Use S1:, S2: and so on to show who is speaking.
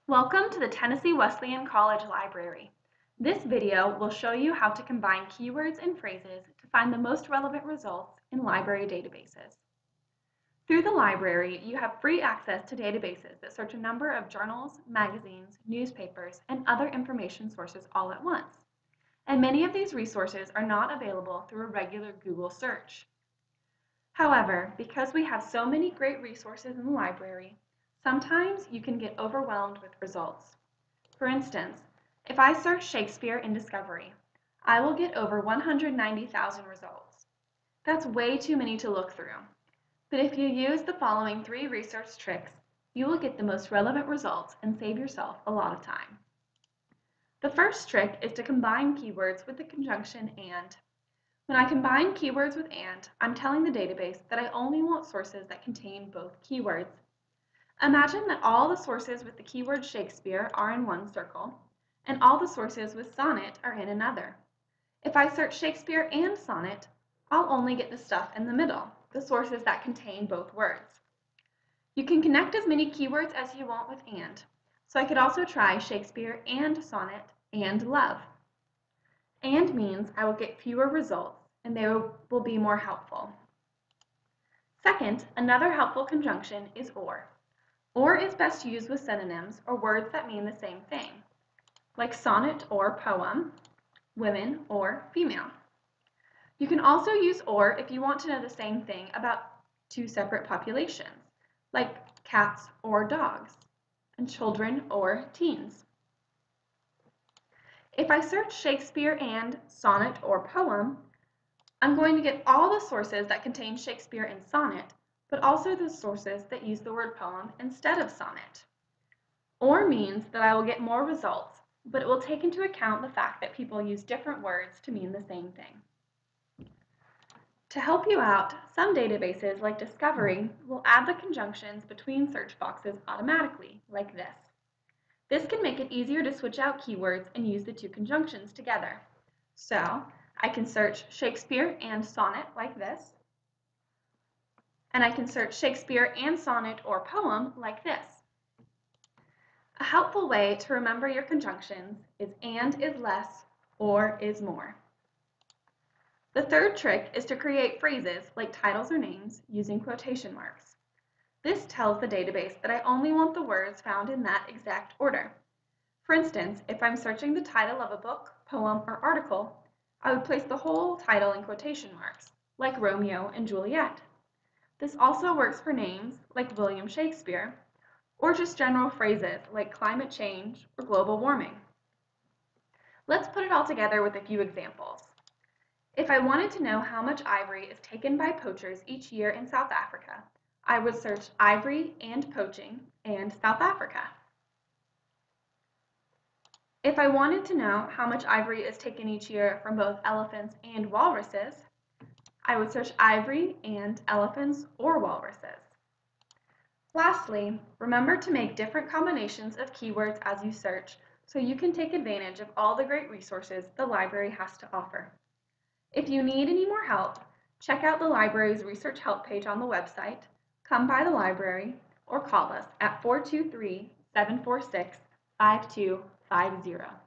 S1: Welcome to the Tennessee Wesleyan College Library. This video will show you how to combine keywords and phrases to find the most relevant results in library databases. Through the library, you have free access to databases that search a number of journals, magazines, newspapers, and other information sources all at once. And many of these resources are not available through a regular Google search. However, because we have so many great resources in the library, sometimes you can get overwhelmed with results. For instance, if I search Shakespeare in Discovery, I will get over 190,000 results. That's way too many to look through. But if you use the following 3 research tricks, you will get the most relevant results and save yourself a lot of time. The first trick is to combine keywords with the conjunction and. When I combine keywords with and, I'm telling the database that I only want sources that contain both keywords. Imagine that all the sources with the keyword Shakespeare are in one circle, and all the sources with sonnet are in another. If I search Shakespeare and sonnet, I'll only get the stuff in the middle, the sources that contain both words. You can connect as many keywords as you want with and, so I could also try Shakespeare and sonnet and love. And means I will get fewer results, and they will be more helpful. Second, another helpful conjunction is or. Or is best used with synonyms or words that mean the same thing, like sonnet or poem, women or female. You can also use or if you want to know the same thing about 2 separate populations, like cats or dogs, and children or teens. If I search Shakespeare and sonnet or poem, I'm going to get all the sources that contain Shakespeare and sonnet, but also the sources that use the word poem instead of sonnet. Or means that I will get more results, but it will take into account the fact that people use different words to mean the same thing. To help you out, some databases like Discovery will add the conjunctions between search boxes automatically, like this. This can make it easier to switch out keywords and use the 2 conjunctions together. So, I can search Shakespeare and sonnet like this, and I can search Shakespeare and sonnet or poem like this. A helpful way to remember your conjunctions is and is less or is more. The third trick is to create phrases like titles or names using quotation marks. This tells the database that I only want the words found in that exact order. For instance, if I'm searching the title of a book, poem, or article, I would place the whole title in quotation marks, like Romeo and Juliet. This also works for names like William Shakespeare, or just general phrases like climate change or global warming. Let's put it all together with a few examples. If I wanted to know how much ivory is taken by poachers each year in South Africa, I would search ivory and poaching and South Africa. If I wanted to know how much ivory is taken each year from both elephants and walruses, I would search ivory and elephants or walruses. Lastly, remember to make different combinations of keywords as you search so you can take advantage of all the great resources the library has to offer. If you need any more help, check out the library's research help page on the website, come by the library, or call us at 423-746-5250.